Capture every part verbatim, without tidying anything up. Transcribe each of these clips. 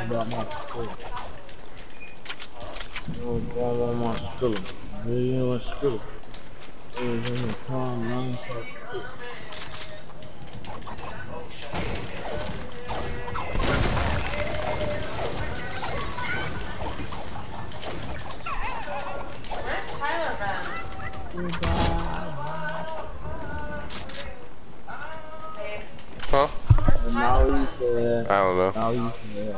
about my school. You know about my school. You know my school. It was in the time, nine o'clock. Where's Tyler been? Huh? And now he's there. I don't know. Now he's there.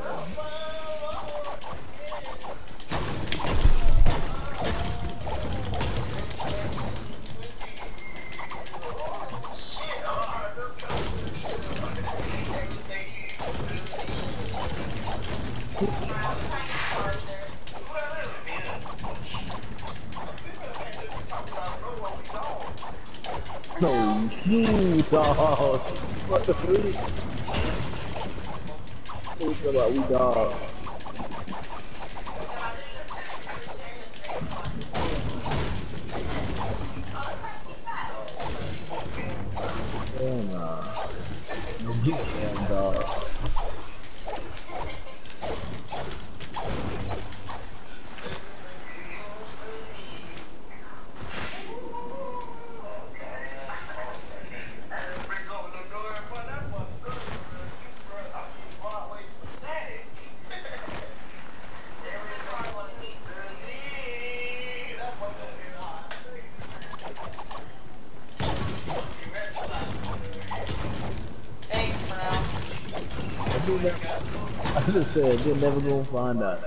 No, you dog. What the freak? What's about we dog? Damn, nah. You damn dog. I just said you're never gonna find out.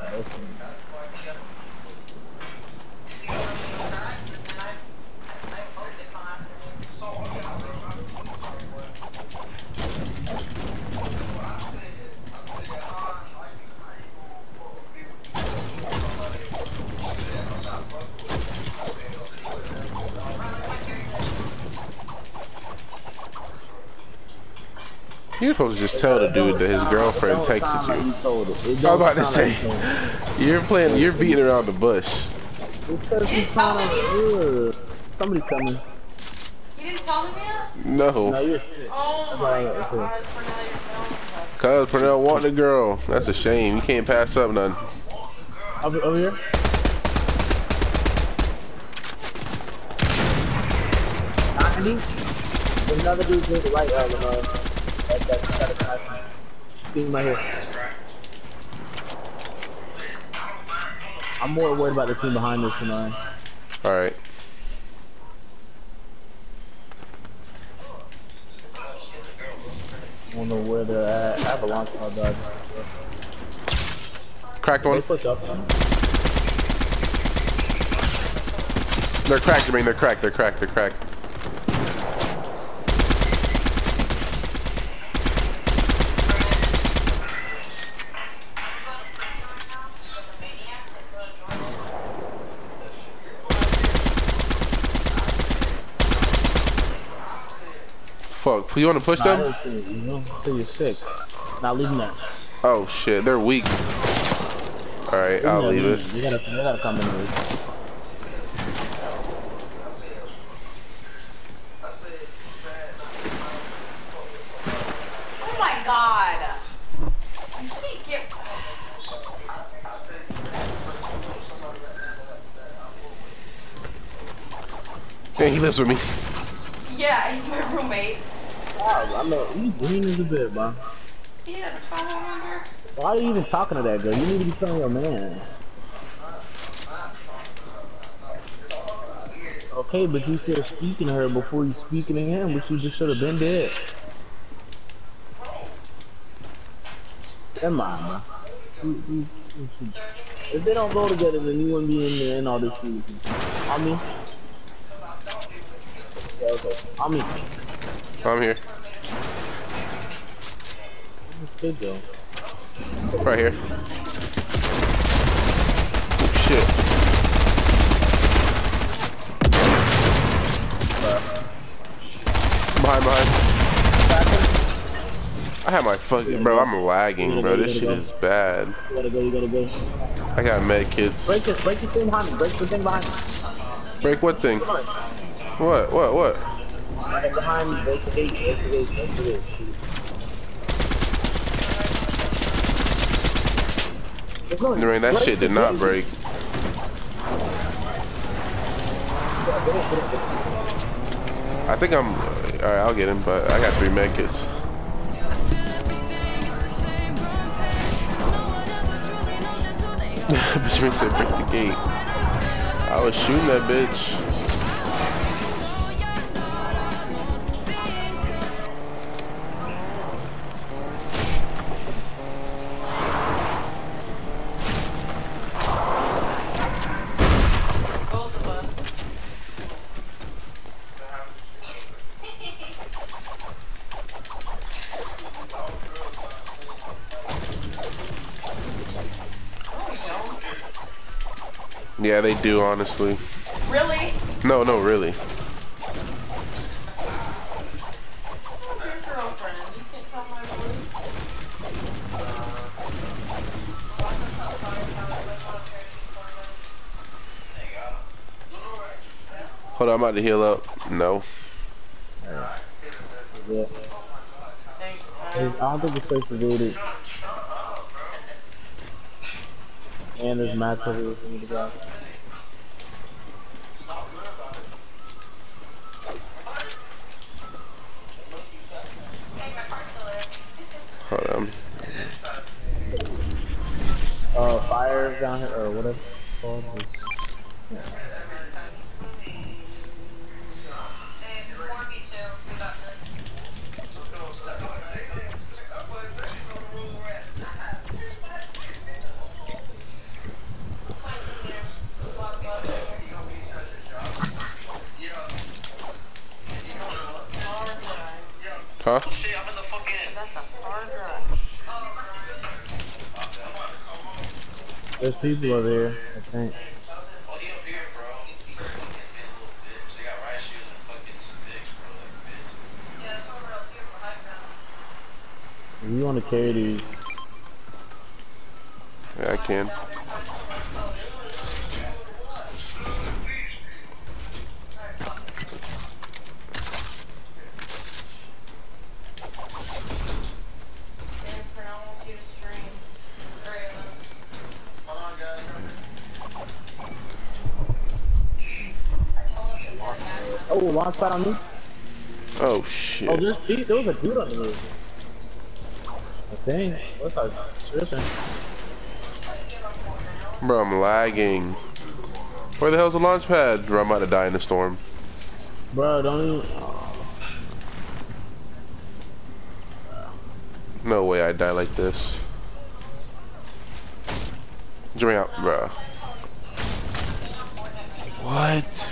You're supposed to just tell the dude that his girlfriend texted you. I was about to say, you're playing, you're beating around the bush. Because he's trying to. Somebody's coming. You didn't tell him yet? No. No, you're sick. Oh my god, Pernell, you're filming us. Cause Pernell want the girl. That's a shame. You can't pass up none. Over, over here. ninety. Another dude's in the right element. That, that, that, that, team right here. I'm more worried about the team behind us than I. Alright. I don't know where they're at. I have a launch pad dog. Cracked one. They push up. They're cracked, I mean, they're cracked, they're cracked, they're cracked. Fuck, you wanna push Nah, them? I don't see it, you know? So you're sick. Not leaving that. Oh shit, they're weak. Alright, I'll leave it. You gotta, you gotta come in here. Oh my god! You can't get. Yeah, he lives with me. Yeah, he's my roommate. Wow, I know, he's green as a bit, bro. Yeah, the phone number. Why are you even talking to that girl? You need to be telling your man. Okay, but you still speaking to her before you speaking to him, which you just should have been dead. Never mind, bro. You, you, you, if they don't go together, then you wouldn't be in there and all this shit. I mean, yeah, okay. I mean, I'm here. it's good though. Right here. Oh, shit. Behind, behind. I have my fucking, bro, I'm lagging, bro. This shit is bad. You gotta go, you gotta go. I got med kits. Break this, break this thing behind me, break the thing behind me. Break what thing? What, what, what? Right behind me, break the gate, break the gate, break the gate. mean, that shit did not break. I think I'm. Alright, I'll get him, but I got three med kits. Bitch makes it break the gate. I was shooting that bitch. Yeah, they do, honestly. Really? No, no, really. Hold on, I'm about to heal up. No. Yeah. I don't think it's supposed to do it. And there's match over from the guy. Hold on. Uh, fire down here, or whatever it's called. Huh? That's a hard drive. There's people over here, I think. If you want to carry these. Yeah, I can. Oh, launch pad on me. Oh shit. Oh, there's dude, there was a dude on the roof. I think. What's that? Seriously? Bro, I'm lagging. Where the hell's the launch pad? Bro, I'm about to die in the storm. Bro, don't even. No way I die like this. Join out, bro. What?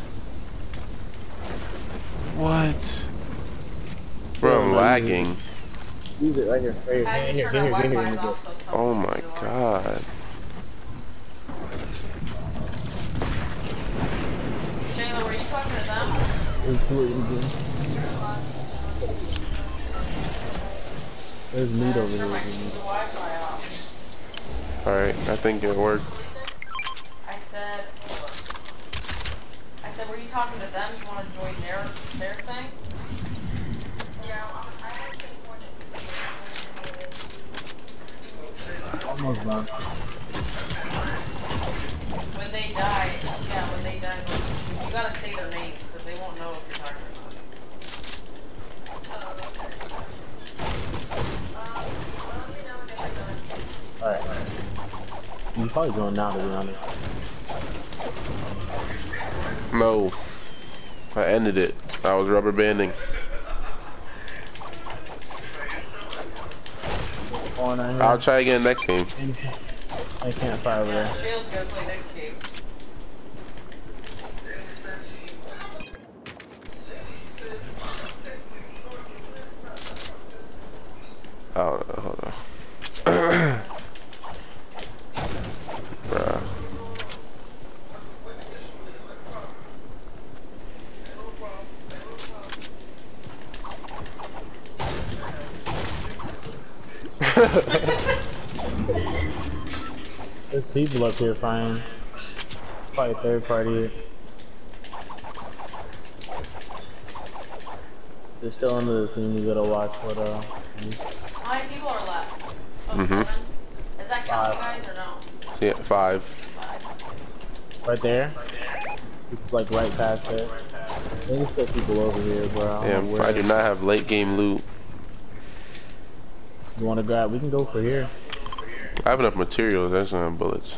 What? Bro, I'm lagging. Use it right here. Right here. I Here, just here, heard here, our here, here, Wi-Fi is here. off, so it's Oh something my to do. god. Shayla, were you talking to them? Let's see what you do. There's meat over Turn my here. Wi-Fi off. Alright, I think it worked. I said, I said, were you talking to them? You want to join their their thing? Almost done. When they die, yeah, when they die, you gotta say their names because they won't know if you're talking about them. Alright, alright. You probably going now, to be honest. No. I ended it. I was rubber banding. On out here. I'll try again next game. I can't fire over Yeah, there. Shayla's gonna play next game. Oh, no, hold on. Bruh. There's people up here fighting. Probably third party. They're still under the team. You gotta watch what uh. How many people are left? Oh, Mhm. seven? Is that count you guys or no? Yeah, five. Five. Right there. It's like right past there. There's still people over here, bro. I don't know Yeah, where. I do not have late game loot. You want to grab? We can go for here. I have enough materials. There's no bullets.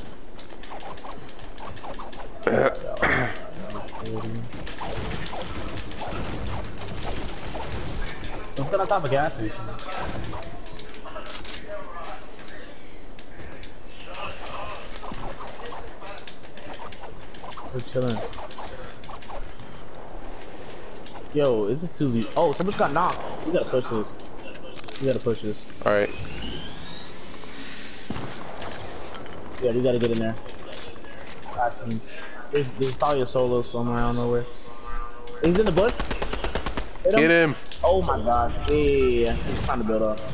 Let's get on top of gas station. We're chilling. Yo, is it two V? Oh, someone's got knocked. We gotta push this. We gotta push this. Alright. Yeah, we gotta get in there. There's, there's probably a solo somewhere, I don't know where. He's in the bush. Hit him. Get him. Oh my gosh. Yeah, yeah, yeah. He's trying to build up.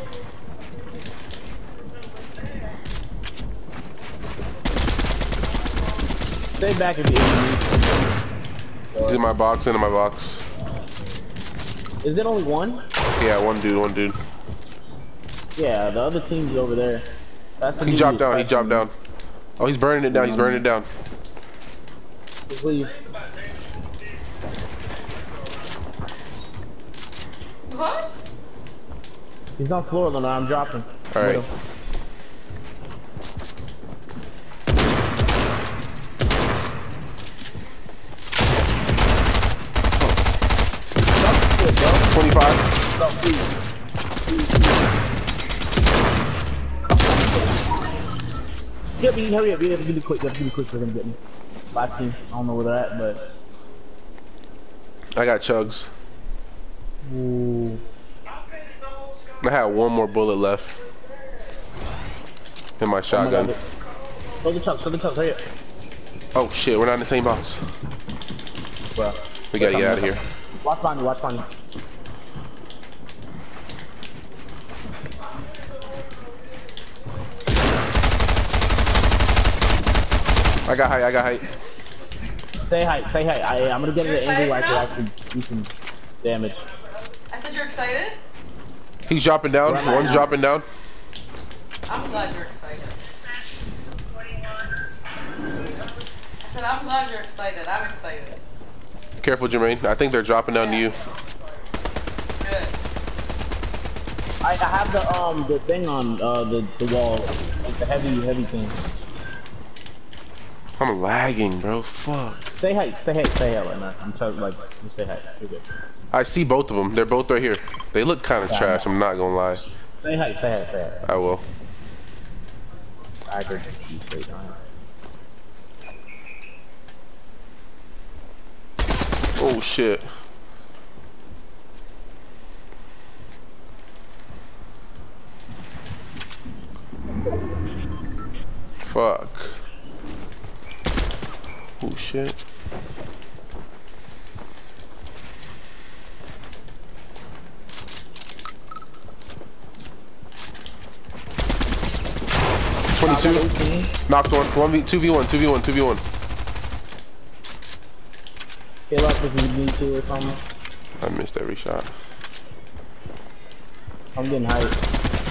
Stay back if you He's in my box, into my box. Is it only one? Yeah, one dude, one dude. Yeah, the other team's over there. That's the He dude dropped who's down, he fighting dropped me. down. Oh, he's burning it down, he's burning it down. Just leave. What? He's on floor though, now I'm dropping. Alright. twenty-five. Yeah, but hurry up, you have to be quick, you have to be quick, they're gonna get me. Last team, I don't know where they're at, but... I got chugs. Ooh. I had one more bullet left in my shotgun. Show the chucks, show the chucks, hurry up. Oh shit, we're not in the same box. Bruh. We gotta get out of here. Watch behind you, watch behind you. I got height, I got height. Stay height, stay height. I, I'm gonna get You're an angle where I excited can now? actually do some damage. I said you're excited? He's dropping down, Right one's now. dropping down. I'm glad you're excited. I said I'm glad you're excited. I'm excited. Careful, Jermaine. I think they're dropping down to you. Good. I, I have the um the thing on uh the, the wall. Like the heavy heavy thing. I'm lagging, bro. Fuck. Stay height, stay height, stay height right now. I'm trying to like just stay height. You're good. I see both of them. They're both right here. They look kind of Yeah, trash. I'm not gonna lie. Stay height, stay height, stay height. I will. I could just keep straight on. Oh shit. Fuck. Oh shit. twenty-two. Knocked one. One v two v one. Two v one. Two v one. Heal up if you need to or something. I missed every shot. I'm getting hyped.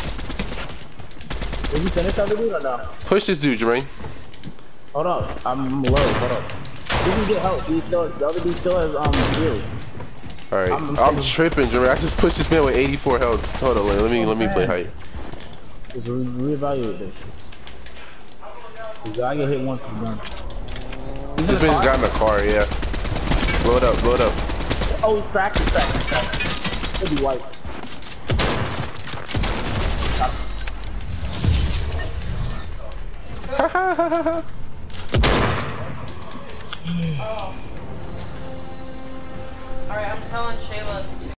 Did you finish that dude or no? Push this dude, Jermaine. Hold up, I'm low. Hold up. You can get help. He still, the other dude still has um shield. All right. I'm- I'm, I'm- tripping, Jermaine. I just pushed this man with eighty-four health. Hold on. Let me let me play height. Just re reevaluate this. Cause I get hit once and done. He's in This the man's car? got in the car. Yeah. Blow it up. Blow it up. Oh, he's cracked. He's cracked. He's cracked. He'll be white. Oh. Alright, I'm telling Shayla